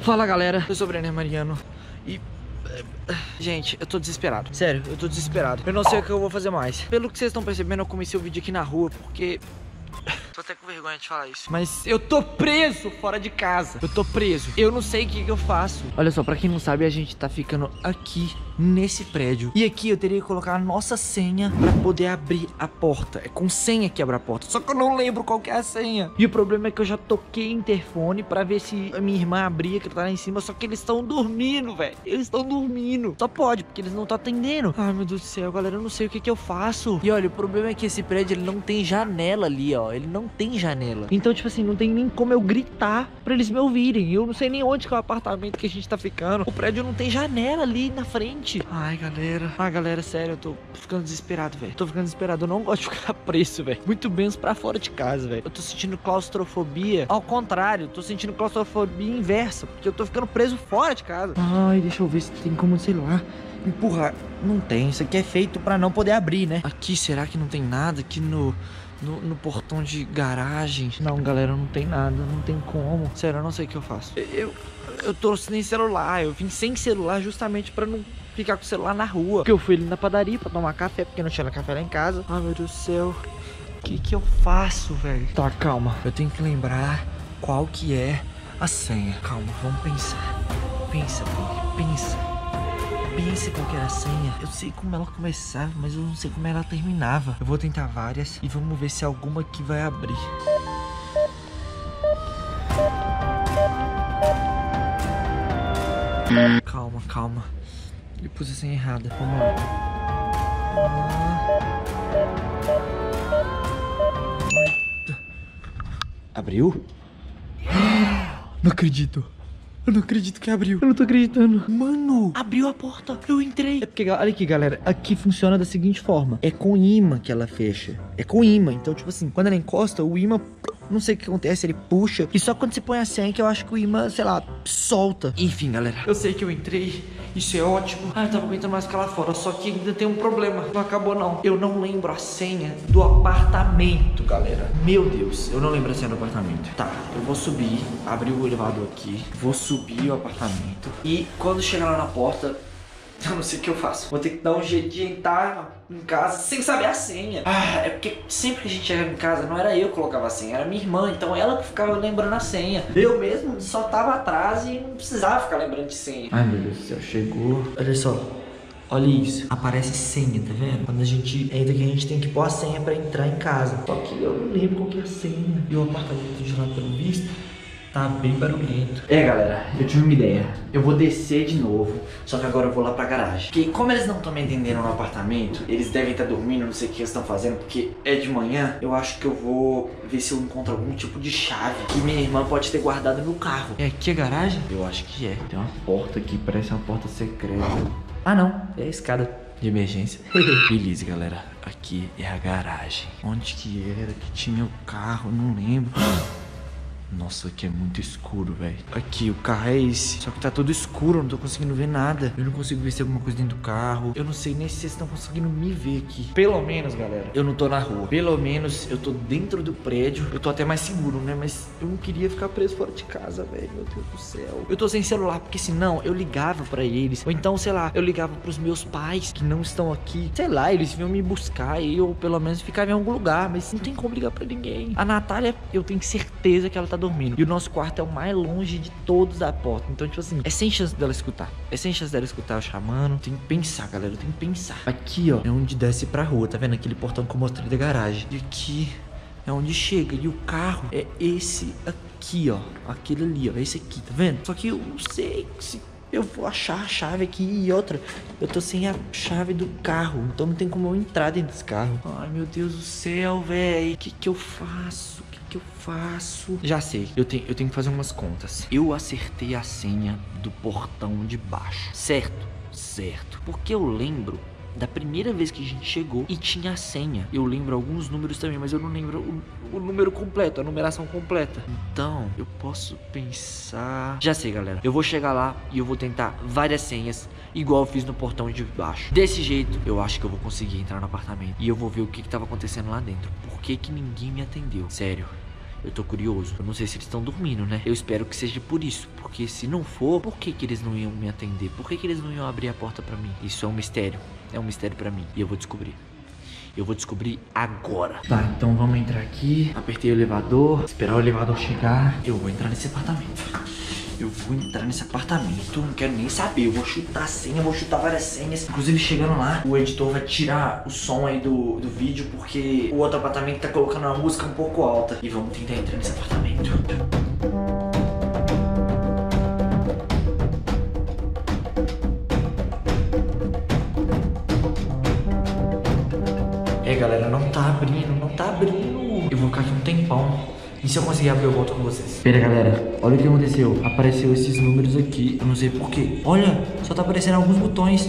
Fala galera, eu sou o Brenner Mariano e... gente, eu tô desesperado. Sério, eu tô desesperado. Eu não sei o que eu vou fazer mais. Pelo que vocês estão percebendo, eu comecei o vídeo aqui na rua porque... tô até com vergonha de falar isso, mas eu tô preso fora de casa. Eu tô preso. Eu não sei o que eu faço. Olha só, pra quem não sabe, a gente tá ficando aqui nesse prédio. E aqui eu teria que colocar a nossa senha pra poder abrir a porta. É com senha que abre a porta. Só que eu não lembro qual que é a senha. E o problema é que eu já toquei interfone pra ver se a minha irmã abria, que tá lá em cima. Só que eles estão dormindo, velho. Eles estão dormindo. Só pode, porque eles não estão atendendo. Ai, meu Deus do céu, galera, eu não sei o que eu faço. E olha, o problema é que esse prédio, ele não tem janela ali, ó. Ele não tem janela. Então, tipo assim, não tem nem como eu gritar pra eles me ouvirem. Eu não sei nem onde que é o apartamento que a gente tá ficando. O prédio não tem janela ali na frente. Ai, galera. Ai, galera, sério, eu tô ficando desesperado, velho. Tô ficando desesperado. Eu não gosto de ficar preso, velho. Muito menos pra fora de casa, velho. Eu tô sentindo claustrofobia. Ao contrário, eu tô sentindo claustrofobia inversa, porque eu tô ficando preso fora de casa. Ai, deixa eu ver se tem como, sei lá, empurrar. Não tem. Isso aqui é feito pra não poder abrir, né? Aqui, será que não tem nada? Aqui no portão de garagem. Não, galera, não tem nada. Não tem como. Sério, eu não sei o que eu faço. Eu tô sem celular. Eu vim sem celular justamente pra não ficar com o celular na rua. Porque eu fui ali na padaria pra tomar café, porque não tinha café lá em casa. Ai, meu Deus do céu. O que eu faço, velho? Tá, calma. Eu tenho que lembrar qual que é a senha. Calma, vamos pensar. Pensa, filho. Pensa. Pense qual que era a senha. Eu sei como ela começava, mas eu não sei como ela terminava. Eu vou tentar várias e vamos ver se alguma aqui vai abrir. Calma, calma. Eu pus a senha errada. Vamos lá. Abriu? Não acredito. Eu não acredito que abriu. Eu não tô acreditando. Mano, abriu a porta. Eu entrei. É porque, olha aqui, galera. Aqui funciona da seguinte forma. É com imã que ela fecha. É com imã. Então, tipo assim, quando ela encosta, o imã... não sei o que acontece, ele puxa. E só quando você põe a senha que eu acho que o imã, sei lá, solta. Enfim, galera, eu sei que eu entrei. Isso é ótimo. Ah, eu tava aguentando mais ficar lá fora. Só que ainda tem um problema. Não acabou, não. Eu não lembro a senha do apartamento, galera. Meu Deus, eu não lembro a senha do apartamento. Tá, eu vou subir, abrir o elevador aqui. Vou subir o apartamento. E quando chegar lá na porta... eu não sei o que eu faço. Vou ter que dar um jeito de entrar em casa sem saber a senha. Ah, é porque sempre que a gente chegava em casa, não era eu que colocava a senha, era minha irmã. Então ela que ficava lembrando a senha. Eu mesmo só tava atrás e não precisava ficar lembrando de senha. Ai, meu Deus do céu, chegou. Olha só. Olha isso. Aparece senha, tá vendo? Quando a gente entra aqui, a gente tem que pôr a senha pra entrar em casa. Só que eu não lembro qual que é a senha. E o apartamento de lá, pelo visto, tá bem barulhento. É, galera, eu tive uma ideia. Eu vou descer de novo, só que agora eu vou lá pra garagem. Porque como eles não estão me entendendo no apartamento, eles devem estar dormindo, não sei o que eles estão fazendo, porque é de manhã. Eu acho que eu vou ver se eu encontro algum tipo de chave que minha irmã pode ter guardado no carro. É aqui a garagem? Eu acho que é. Tem uma porta aqui, parece uma porta secreta. Ah, não, é a escada de emergência. Beleza, galera, aqui é a garagem. Onde que era que tinha o carro? Não lembro. Nossa, aqui é muito escuro, velho. Aqui, o carro é esse. Só que tá todo escuro, eu não tô conseguindo ver nada. Eu não consigo ver se tem alguma coisa dentro do carro. Eu não sei nem se vocês estão conseguindo me ver aqui. Pelo menos, galera, eu não tô na rua. Pelo menos eu tô dentro do prédio. Eu tô até mais seguro, né? Mas eu não queria ficar preso fora de casa, velho. Meu Deus do céu. Eu tô sem celular, porque senão eu ligava pra eles. Ou então, sei lá, eu ligava pros meus pais que não estão aqui. Sei lá, eles vinham me buscar e eu, pelo menos, ficava em algum lugar. Mas não tem como ligar pra ninguém. A Natália, eu tenho certeza que ela tá dormindo. E o nosso quarto é o mais longe de todos da porta. Então, tipo assim, é sem chance dela escutar. É sem chance dela escutar eu chamando. Tem que pensar, galera. Tem que pensar. Aqui, ó, é onde desce pra rua. Tá vendo? Aquele portão que eu mostrei da garagem. E aqui é onde chega. E o carro é esse aqui, ó. Aquele ali, ó. Esse aqui, tá vendo? Só que eu não sei se eu vou achar a chave aqui. E outra, eu tô sem a chave do carro. Então não tem como eu entrar dentro desse carro. Ai, meu Deus do céu, velho. O que eu faço? Que eu faço? Já sei, eu tenho que fazer umas contas. Eu acertei a senha do portão de baixo. Certo, certo. Porque eu lembro da primeira vez que a gente chegou e tinha a senha. Eu lembro alguns números também, mas eu não lembro o número completo, a numeração completa. Então, eu posso pensar... Já sei, galera. Eu vou chegar lá e eu vou tentar várias senhas, igual eu fiz no portão de baixo. Desse jeito, eu acho que eu vou conseguir entrar no apartamento. E eu vou ver o que tava acontecendo lá dentro. Por que ninguém me atendeu? Sério. Eu tô curioso. Eu não sei se eles estão dormindo, né? Eu espero que seja por isso. Porque se não for, por que eles não iam me atender? Por que eles não iam abrir a porta pra mim? Isso é um mistério. É um mistério pra mim. E eu vou descobrir. Eu vou descobrir agora. Tá, então vamos entrar aqui. Apertei o elevador. Esperar o elevador chegar. Eu vou entrar nesse apartamento. Eu vou entrar nesse apartamento. Não quero nem saber. Eu vou chutar a senha. Eu vou chutar várias senhas. Inclusive, chegando lá, o editor vai tirar o som aí do vídeo. Porque o outro apartamento tá colocando uma música um pouco alta. E vamos tentar entrar nesse apartamento. Galera, não tá abrindo. Eu vou ficar aqui um tempão. E se eu conseguir abrir, eu volto com vocês. Pera, galera, olha o que aconteceu. Apareceu esses números aqui, eu não sei porquê. Olha, só tá aparecendo alguns botões.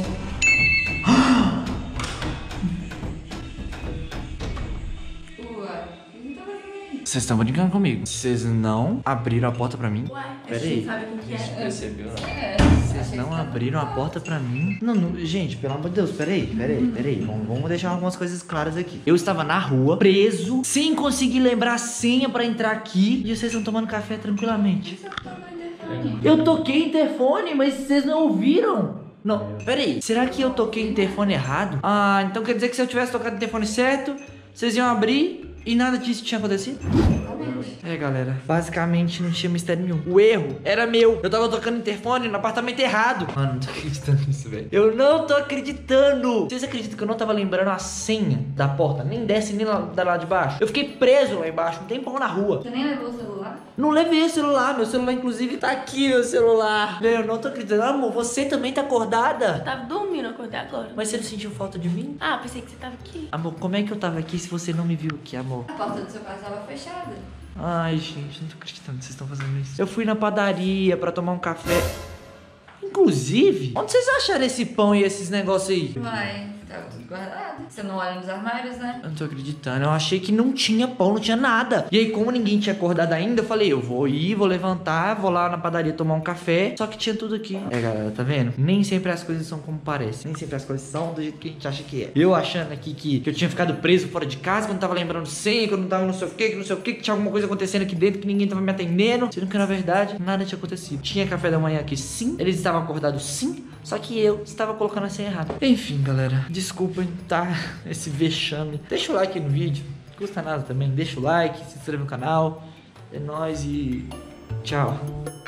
Vocês estão brincando comigo? Vocês não abriram a porta pra mim? Ué, pera aí. Sabe o que é? Percebeu, né? Vocês não abriram a porta pra mim? Não, gente, pelo amor de Deus, peraí. Vamos deixar algumas coisas claras aqui. Eu estava na rua, preso, sem conseguir lembrar a senha pra entrar aqui. E vocês estão tomando café tranquilamente. Eu toquei interfone, mas vocês não ouviram? Não, peraí. Será que eu toquei interfone errado? Ah, então quer dizer que se eu tivesse tocado o interfone certo, vocês iam abrir e nada disso tinha acontecido? É, galera, basicamente não tinha mistério nenhum. O erro era meu. Eu tava tocando interfone no apartamento errado. Mano, não tô acreditando nisso, velho. Eu não tô acreditando. Vocês acreditam que eu não tava lembrando a senha da porta? Nem desce, nem lá de baixo. Eu fiquei preso lá embaixo, um tempão na rua. Você nem levou o celular? Não levei o celular. Meu celular, inclusive, tá aqui, meu celular. Velho, eu não tô acreditando. Amor, você também tá acordada? Tava dormindo, acordei agora. Mas você não sentiu falta de mim? Ah, pensei que você tava aqui. Amor, como é que eu tava aqui se você não me viu aqui, amor? A porta do seu quarto tava fechada. Ai, gente, não tô acreditando que vocês estão fazendo isso. Eu fui na padaria pra tomar um café. Inclusive, onde vocês acharam esse pão e esses negócios aí? Uai, tava tudo guardado. Você não olha nos armários, né? Eu não tô acreditando. Eu achei que não tinha pão, não tinha nada. E aí, como ninguém tinha acordado ainda, eu falei, eu vou ir, vou levantar, vou lá na padaria tomar um café. Só que tinha tudo aqui. É, galera, tá vendo? Nem sempre as coisas são como parecem. Nem sempre as coisas são do jeito que a gente acha que é. Eu achando aqui que eu tinha ficado preso fora de casa, que eu não tava lembrando senha, que eu não tava não sei o que tinha alguma coisa acontecendo aqui dentro, que ninguém tava me atendendo. Sendo que, na verdade, nada tinha acontecido. Tinha café da manhã aqui, sim. Eles estavam acordados, sim. Só que eu estava colocando a senha errada. Enfim, galera, desculpem, tá? Esse vexame. Deixa o like no vídeo, não custa nada também. Deixa o like, se inscreve no canal. É nóis e tchau.